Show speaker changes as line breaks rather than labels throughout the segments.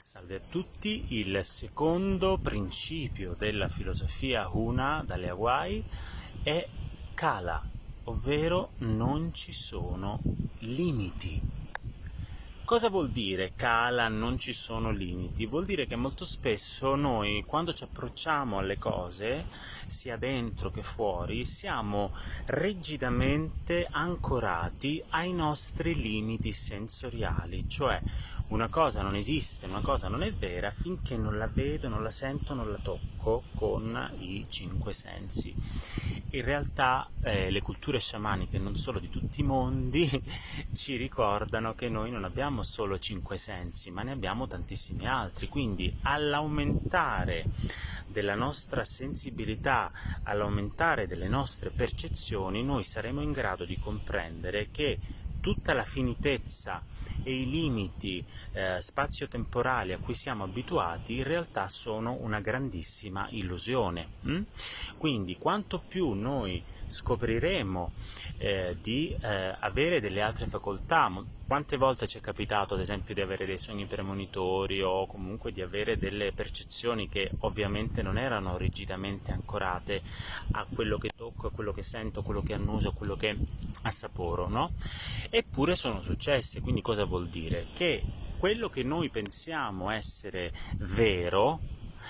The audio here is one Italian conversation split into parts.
Salve a tutti, il secondo principio della filosofia Huna dalle Hawaii è Kala, ovvero non ci sono limiti. Cosa vuol dire Kala, non ci sono limiti? Vuol dire che molto spesso noi, quando ci approcciamo alle cose, sia dentro che fuori, siamo rigidamente ancorati ai nostri limiti sensoriali, cioè una cosa non esiste, una cosa non è vera finché non la vedo, non la sento, non la tocco con i cinque sensi. In realtà le culture sciamaniche, non solo di tutti i mondi, ci ricordano che noi non abbiamo solo cinque sensi, ma ne abbiamo tantissimi altri, quindi all'aumentare della nostra sensibilità, all'aumentare delle nostre percezioni, noi saremo in grado di comprendere che tutta la finitezza e i limiti spazio-temporali a cui siamo abituati in realtà sono una grandissima illusione. Quindi quanto più noi scopriremo di avere delle altre facoltà, quante volte ci è capitato ad esempio di avere dei sogni premonitori o comunque di avere delle percezioni che ovviamente non erano rigidamente ancorate a quello che tocco, a quello che sento, a quello che annuso, a quello che assaporo, no? Eppure sono successe. Quindi cosa vuol dire? Che quello che noi pensiamo essere vero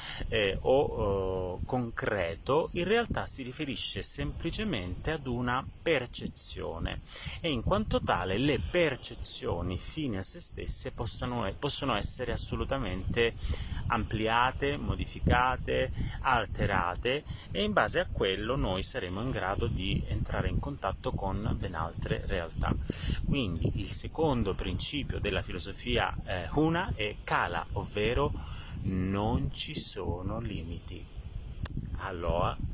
o concreto in realtà si riferisce semplicemente ad una percezione, e in quanto tale le percezioni fini a se stesse possono essere assolutamente ampliate, modificate, alterate, e in base a quello noi saremo in grado di entrare in contatto con ben altre realtà. Quindi il secondo principio della filosofia Huna è Kala, ovvero non ci sono limiti. Aloha.